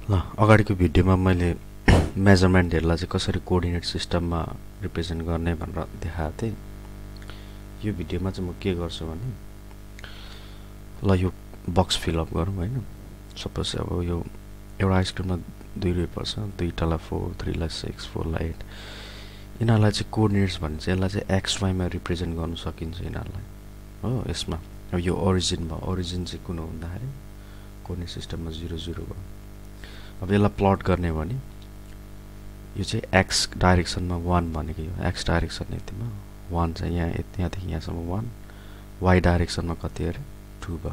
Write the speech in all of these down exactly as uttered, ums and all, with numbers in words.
ल अगाडिको भिडियोमा मैले मेजरमेन्टहरुलाई चाहिँ कसरी कोअर्डिनेट सिस्टममा रिप्रेजेन्ट गर्ने भनेर देखाएको थिएँ। यो भिडियोमा चाहिँ म के गर्छु भने ल यो बक्स फिल अप गरौँ हैन। सपोज अब यो एउटा आइसक्रिममा दुई रुपैयाँ पर्छ, दुईटालाई फोर, थ्रीलाई सिक्स, फोरलाई एट। यिनीहरूलाई चाहिँ कोअर्डिनेट्स भन्छ। यसलाई चाहिँ एक्स वाईमा रिप्रेजेन्ट गर्न सकिन्छ यिनीहरूलाई। हो यसमा अब यो ओरिजिन भयो। ओरिजिन चाहिँ कुन हो भन्दाखेरि कोअर्डिनेट सिस्टममा जीरो जीरो भयो। अब यसलाई प्लट गर्ने भने यो चाहिँ एक्स डाइरेक्सनमा वन भनेको यो एक्स डाइरेक्सन यतिमा वन चाहिँ यहाँ यहाँदेखि यहाँसम्म वन, वाई डाइरेक्सनमा कति अरे टू भयो।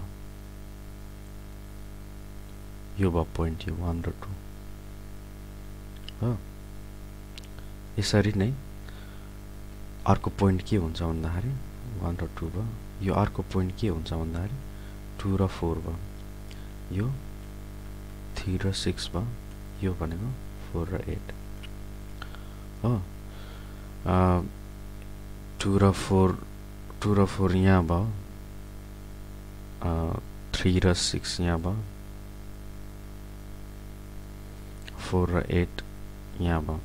यो भयो पोइन्ट यो वन र टू हो। यसरी नै अर्को पोइन्ट के हुन्छ भन्दाखेरि वन र टू भयो। यो अर्को पोइन्ट के हुन्छ भन्दाखेरि टू र फोर भयो। यो थ्री र सिक्स भयो। यो भनेको फोर र एट हो। टू र फोर टू र फोर यहाँ भयो। थ्री र सिक्स यहाँ भयो। फोर र एट यहाँ भयो।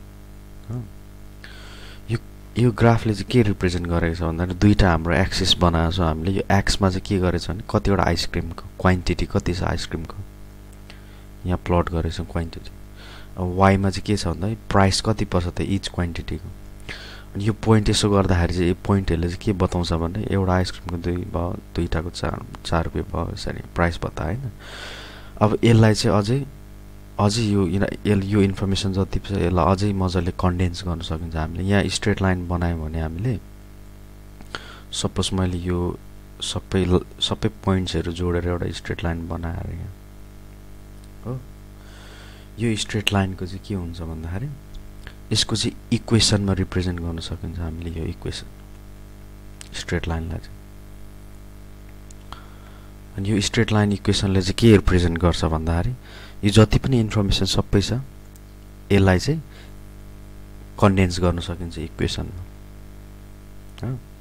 यो यो ग्राफले चाहिँ के रिप्रेजेन्ट गरेको छ भन्दाखेरि दुईटा हाम्रो एक्सिस बनाएको छ हामीले। यो एक्समा चाहिँ के गरेछ भने कतिवटा आइसक्रिमको क्वान्टिटी कति छ आइसक्रिमको यहाँ प्लट गरेछ क्वान्टिटी। अब वाईमा चाहिँ के छ भन्दा प्राइस कति पर्छ त इच क्वान्टिटीको। अनि यो पोइन्ट यसो गर्दाखेरि चाहिँ यो पोइन्टहरूले चाहिँ के बताउँछ भने एउटा आइसक्रिमको दुई भयो, दुईटाको चार चार रुपियाँ भयो, यसरी प्राइस बता होइन। अब यसलाई चाहिँ अझै अझै यो यो इन्फर्मेसन जति छ यसलाई अझै मजाले कन्डेन्स गर्न सकिन्छ हामीले। यहाँ स्ट्रेट लाइन बनायौँ भने हामीले सपोज मैले यो सबै सबै पोइन्ट्सहरू जोडेर एउटा स्ट्रेट लाइन बनाएर यहाँ हो। यो स्ट्रेट लाइनको चाहिँ के हुन्छ भन्दाखेरि यसको चाहिँ इक्वेसनमा रिप्रेजेन्ट गर्न सकिन्छ हामीले। यो इक्वेसन स्ट्रेट लाइनलाई चाहिँ अनि यो स्ट्रेट लाइन इक्वेसनले चाहिँ के रिप्रेजेन्ट गर्छ भन्दाखेरि यो जति पनि इन्फर्मेसन सबै छ यसलाई चाहिँ कन्डेन्स गर्न सकिन्छ इक्वेसनमा।